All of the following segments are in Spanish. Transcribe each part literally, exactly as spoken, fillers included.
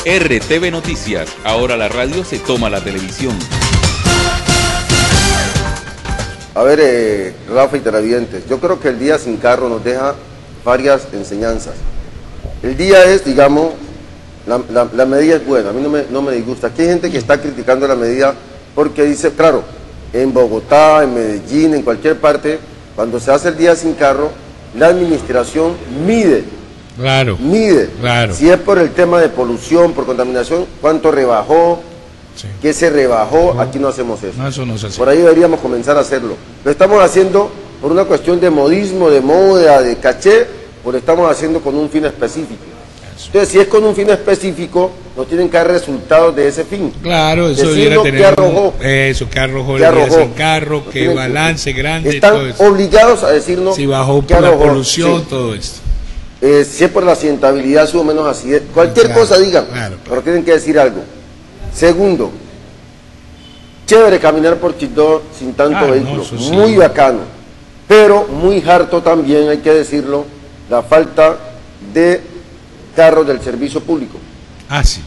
R T V Noticias, ahora la radio se toma la televisión. A ver, eh, Rafa y televidentes, yo creo que el día sin carro nos deja varias enseñanzas. El día es, digamos, la, la, la medida es buena, a mí no me, no me disgusta. Aquí hay gente que está criticando la medida porque dice, claro, en Bogotá, en Medellín, en cualquier parte, cuando se hace el día sin carro, la administración mide, claro, mide, claro. si es por el tema de polución, por contaminación, cuánto rebajó, sí. qué se rebajó, no, aquí no hacemos eso. No, eso no se hace. Por ahí deberíamos comenzar a hacerlo. Lo estamos haciendo por una cuestión de modismo, de moda, de caché, o lo estamos haciendo con un fin específico. Entonces, si es con un fin específico, nos tienen que dar resultados de ese fin. Claro, eso debiera tener qué arrojó, eso, qué arrojó qué el día arrojó, sin carro, qué balance que, grande. Están todo eso. obligados a decirnos si bajó qué por arrojó, la polución, sí. todo esto. Eh, si es por la accidentabilidad, si o menos así. Cualquier claro, cosa digan, claro, claro. pero tienen que decir algo. Segundo, chévere caminar por Quibdó sin tanto ah, vehículo, no, sí. muy bacano, pero muy harto también, hay que decirlo, la falta de carros del servicio público. Ah, sí.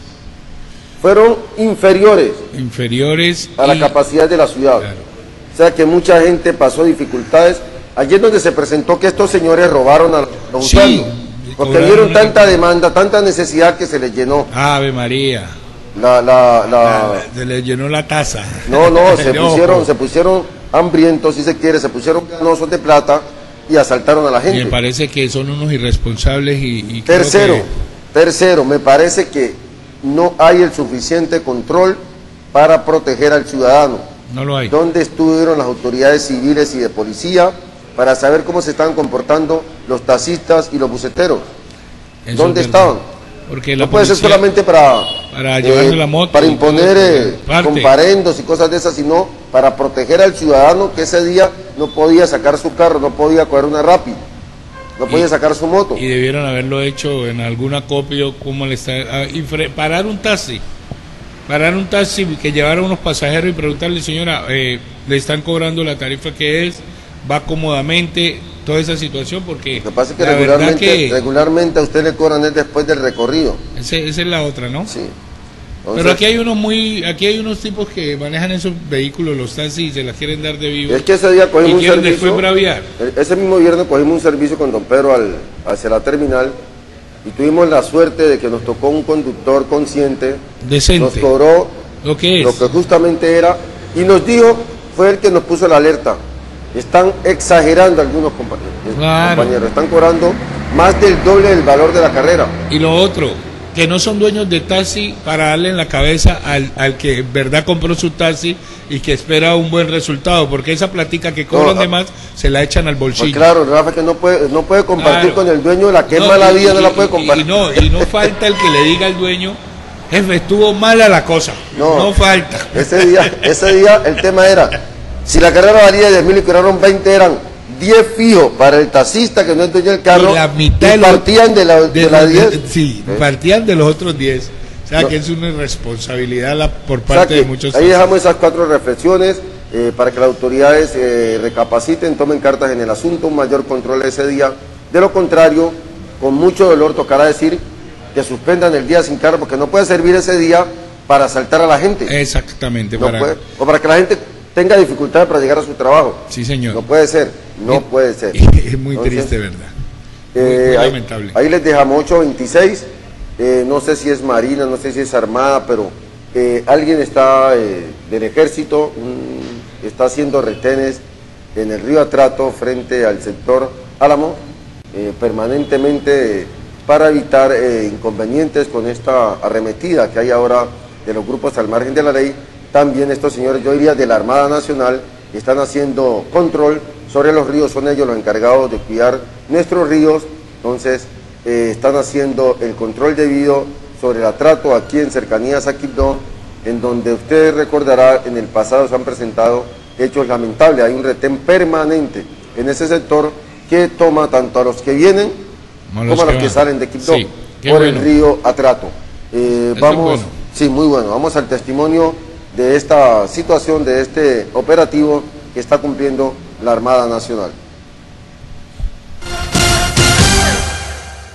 Fueron inferiores. Inferiores. A y... la capacidad de la ciudad. Claro. O sea que mucha gente pasó dificultades. Ayer donde se presentó que estos señores robaron a los sí, usuarios, porque vieron tanta demanda, tanta necesidad que se les llenó. Ave María. La, la, la... la se les llenó la taza. No, no, se pusieron, se pusieron hambrientos, si se quiere, se pusieron ganosos de plata y asaltaron a la gente. Me parece que son unos irresponsables y... y tercero, que... tercero, me parece que no hay el suficiente control para proteger al ciudadano. No lo hay. ¿Dónde estuvieron las autoridades civiles y de policía para saber cómo se estaban comportando los taxistas y los buceteros? Eso ¿Dónde estaban? Porque la no puede ser solamente para, para, eh, la moto, para imponer eh, comparendos y cosas de esas, sino para proteger al ciudadano que ese día no podía sacar su carro, no podía coger una rápida, no y, podía sacar su moto. Y debieron haberlo hecho en algún acopio, como le está, a, y fre, parar un taxi, parar un taxi que llevara unos pasajeros y preguntarle, señora, eh, le están cobrando la tarifa que es, va cómodamente, toda esa situación, porque lo que pasa es que regularmente, que regularmente a usted le cobran es después del recorrido. Ese, esa es la otra, ¿no? Sí. Entonces, pero aquí hay unos muy, aquí hay unos tipos que manejan esos vehículos, los taxis, y se las quieren dar de vivo. Es que ese día cogimos un servicio. Después braviar. Ese mismo viernes cogimos un servicio con don Pedro al, hacia la terminal y tuvimos la suerte de que nos tocó un conductor consciente. Decente. Nos cobró lo que es. Lo que justamente era y nos dijo, fue el que nos puso la alerta. Están exagerando algunos compañeros, claro. compañeros, están cobrando más del doble del valor de la carrera. Y lo otro, que no son dueños de taxi para darle en la cabeza al, al que en verdad compró su taxi y que espera un buen resultado, porque esa platica que cobran no, de más se la echan al bolsillo. Pues claro, Rafa, que no puede, no puede compartir claro. con el dueño de la que no, es mala y, vida, y, no la puede compartir. Y no, y no falta el que le diga al dueño, jefe, estuvo mala la cosa, no, no falta. Ese día, ese día el tema era, si la carrera valía diez mil y cobraron veinte, eran diez fijos para el taxista que no es dueño del carro, y la mitad y partían de la, de de la los, diez. De, sí, ¿eh? Partían de los otros diez. O sea, no. que es una irresponsabilidad la, por parte o sea de muchos. Ahí dejamos esas cuatro reflexiones eh, para que las autoridades eh, recapaciten, tomen cartas en el asunto, un mayor control ese día. De lo contrario, con mucho dolor tocará decir que suspendan el día sin carro, porque no puede servir ese día para asaltar a la gente. Exactamente. No para... puede, o para que la gente tenga dificultades para llegar a su trabajo. Sí, señor. No puede ser, no y, puede ser. Es muy Entonces, triste, ¿verdad? Muy, eh, muy ahí, lamentable. Ahí les dejamos ocho veintiséis, eh, no sé si es Marina, no sé si es Armada, pero eh, alguien está eh, del ejército, um, está haciendo retenes en el río Atrato frente al sector Álamo, eh, permanentemente eh, para evitar eh, inconvenientes con esta arremetida que hay ahora de los grupos al margen de la ley. También estos señores, yo diría de la Armada Nacional, están haciendo control sobre los ríos, son ellos los encargados de cuidar nuestros ríos, entonces eh, están haciendo el control debido sobre el Atrato aquí en cercanías a Quibdó, en donde usted recordará en el pasado se han presentado hechos lamentables, hay un retén permanente en ese sector que toma tanto a los que vienen como, como a los que, que salen de Quibdó sí, por bueno. el río Atrato. Eh, vamos, bueno. sí, muy bueno, vamos al testimonio de esta situación, de este operativo que está cumpliendo la Armada Nacional.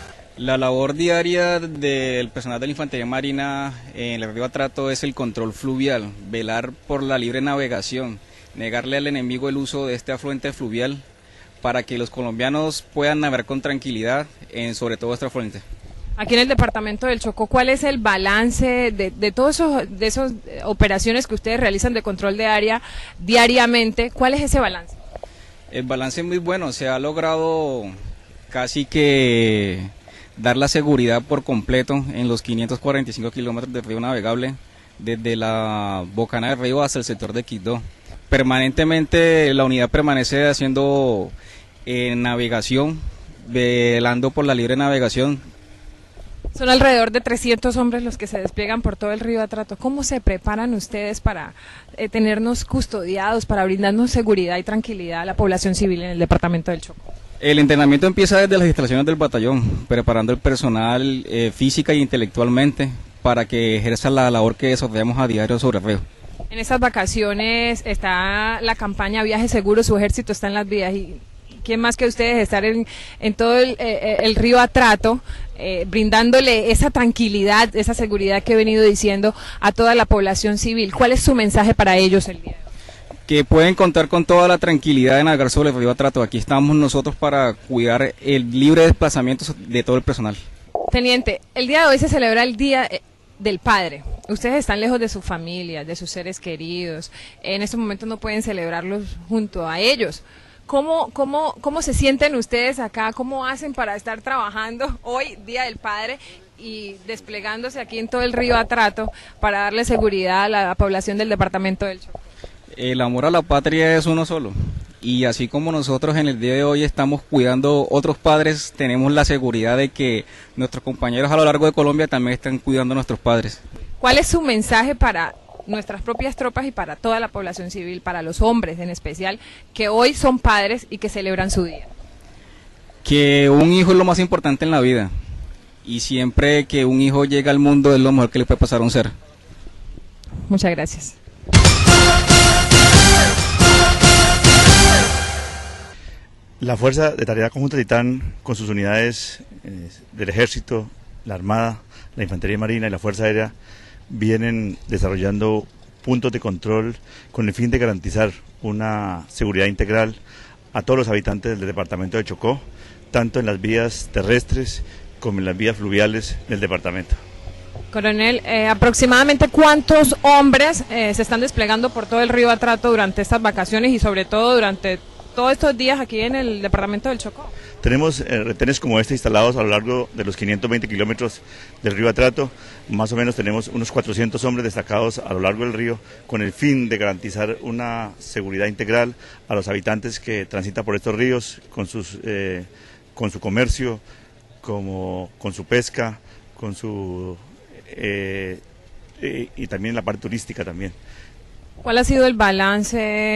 La labor diaria del personal de la Infantería Marina en el río Atrato es el control fluvial, velar por la libre navegación, negarle al enemigo el uso de este afluente fluvial para que los colombianos puedan navegar con tranquilidad, en, sobre todo este afluente. Aquí en el departamento del Chocó, ¿cuál es el balance de, de todas de esas operaciones que ustedes realizan de control de área diariamente? ¿Cuál es ese balance? El balance es muy bueno, se ha logrado casi que dar la seguridad por completo en los quinientos cuarenta y cinco kilómetros de río navegable, desde la bocana del río hasta el sector de Quibdó. Permanentemente la unidad permanece haciendo eh, navegación, velando por la libre navegación. Son alrededor de trescientos hombres los que se despliegan por todo el río Atrato. ¿Cómo se preparan ustedes para eh, tenernos custodiados, para brindarnos seguridad y tranquilidad a la población civil en el departamento del Chocó? El entrenamiento empieza desde las instalaciones del batallón, preparando el personal eh, física e intelectualmente para que ejerza la labor que desarrollamos a diario sobre el río. En estas vacaciones está la campaña Viaje Seguro, su ejército está en las vías. Y ¿quién más que ustedes estar en, en todo el, eh, el río Atrato, eh, brindándole esa tranquilidad, esa seguridad que he venido diciendo a toda la población civil? ¿Cuál es su mensaje para ellos el día de hoy? Que pueden contar con toda la tranquilidad de navegar sobre el río Atrato. Aquí estamos nosotros para cuidar el libre desplazamiento de todo el personal. Teniente, el día de hoy se celebra el Día del Padre. Ustedes están lejos de su familia, de sus seres queridos. En estos momentos no pueden celebrarlos junto a ellos. ¿Cómo, cómo, ¿Cómo se sienten ustedes acá? ¿Cómo hacen para estar trabajando hoy, Día del Padre, y desplegándose aquí en todo el río Atrato para darle seguridad a la población del departamento del Chocó? El amor a la patria es uno solo. Y así como nosotros en el día de hoy estamos cuidando otros padres, tenemos la seguridad de que nuestros compañeros a lo largo de Colombia también están cuidando a nuestros padres. ¿Cuál es su mensaje para nuestras propias tropas y para toda la población civil, para los hombres en especial, que hoy son padres y que celebran su día? Que un hijo es lo más importante en la vida, y siempre que un hijo llega al mundo es lo mejor que le puede pasar a un ser. Muchas gracias. La Fuerza de Tarea Conjunta Titán, con sus unidades eh, del Ejército, la Armada, la Infantería Marina y la Fuerza Aérea, vienen desarrollando puntos de control con el fin de garantizar una seguridad integral a todos los habitantes del departamento de Chocó, tanto en las vías terrestres como en las vías fluviales del departamento. Coronel, eh, aproximadamente ¿cuántos hombres eh, se están desplegando por todo el río Atrato durante estas vacaciones y sobre todo durante todos estos días aquí en el departamento del Chocó? Tenemos eh, retenes como este instalados a lo largo de los quinientos veinte kilómetros del río Atrato. Más o menos tenemos unos cuatrocientos hombres destacados a lo largo del río con el fin de garantizar una seguridad integral a los habitantes que transitan por estos ríos con, sus, eh, con su comercio, como, con su pesca, con su eh, eh, y también la parte turística también. ¿Cuál ha sido el balance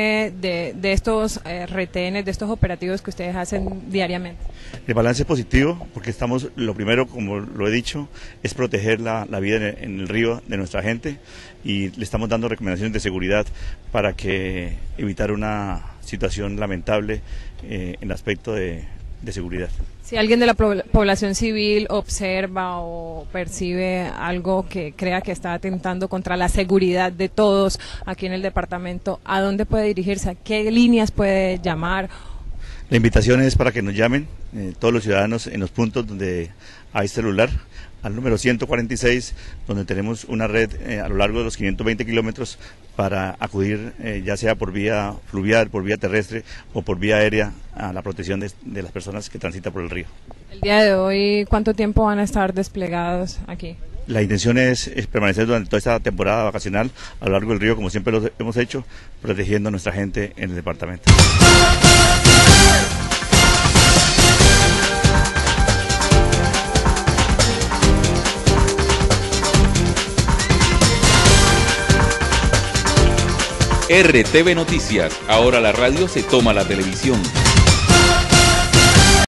de, de estos eh, retenes, de estos operativos que ustedes hacen diariamente? El balance es positivo porque estamos, lo primero, como lo he dicho, es proteger la, la vida en el, en el río de nuestra gente y le estamos dando recomendaciones de seguridad para que evitar una situación lamentable eh, en el aspecto de, de seguridad. Si alguien de la población civil observa o percibe algo que crea que está atentando contra la seguridad de todos aquí en el departamento, ¿a dónde puede dirigirse? ¿A qué líneas puede llamar? La invitación es para que nos llamen eh, todos los ciudadanos en los puntos donde hay celular, al número ciento cuarenta y seis, donde tenemos una red eh, a lo largo de los quinientos veinte kilómetros para acudir eh, ya sea por vía fluvial, por vía terrestre o por vía aérea a la protección de, de las personas que transitan por el río. El día de hoy, ¿cuánto tiempo van a estar desplegados aquí? La intención es, es permanecer durante toda esta temporada vacacional a lo largo del río, como siempre lo hemos hecho, protegiendo a nuestra gente en el departamento. R T V Noticias, ahora la radio se toma la televisión.